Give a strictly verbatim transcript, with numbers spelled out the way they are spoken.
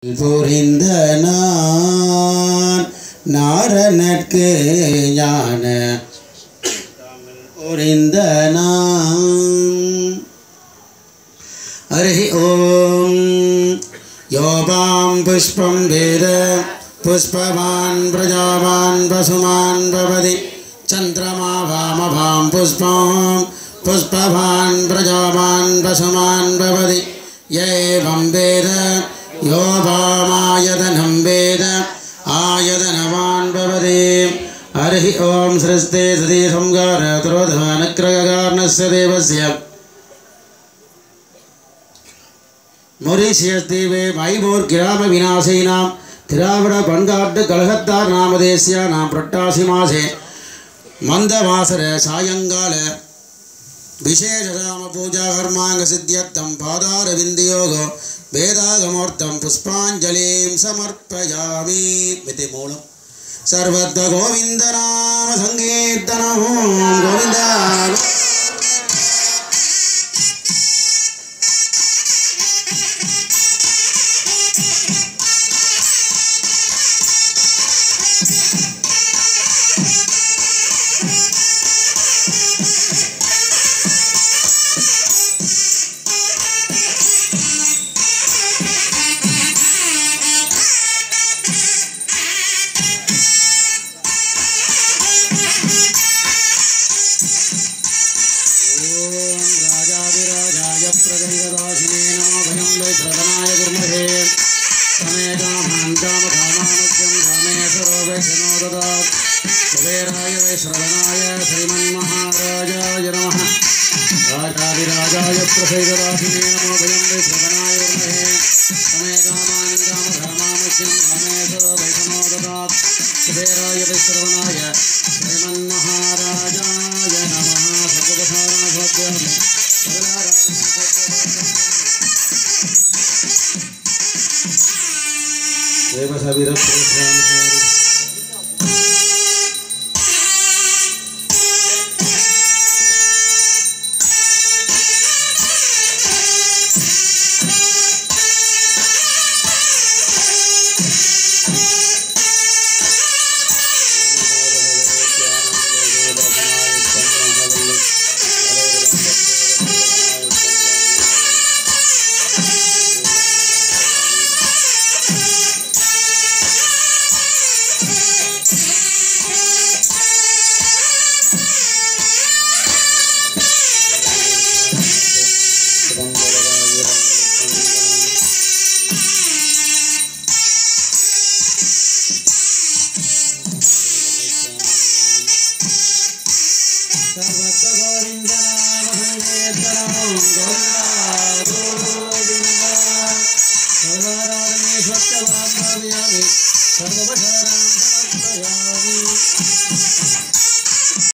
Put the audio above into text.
புரிந்த நான் நாரணற்கு ஞான புரிந்த நான் ஹரி ஓம் யோபாம் புஷ்பம் வேத புஷ்பவான் பிரஜாவான் பசுமான் பவதி சந்திரமா வாமபாம் புஷ்பம் புஷ்பவான் பிரஜாவான் பசுமான் பவதி ஏவம் வேத योभामायतनं वेद आयतनवान् भवति हरि ओम सृष्टे सति संगार त्रोधनक्रयकारणस्य देवस्य मॉरिशियस द्वीपे मैमूर् ग्राम विनाशिनां तिरावड पण्काट् कलहत्तार नामदेस्यानां प्रट्टासि मासे मन्दवासर सायंकाल विशेषराम पूजा कर्मांग सिद्ध्यर्थं पादारविन्दयोगो वेदागमूर्तं पुष्पांजलिं समर्पयामि इति मूलम् सर्वत्र गोविंद नाम संकीर्तनं गोविंद कुबेराय वैश्रवणाय श्रीमन्महाराजाय नमः राजाधिराजाय प्रसैदराशिने नमो भयं वैश्रवणाय उर्महे तमे कामान् कामधर्मामस्यं कामेश्वरो वैष्णो ददात् कुबेराय वैश्रवणाय श्रीमन्महाराजाय नमः सर्वपसारणसत्यं देवसविरप्रेष्ठान् सर्वपसारणं समर्पयामि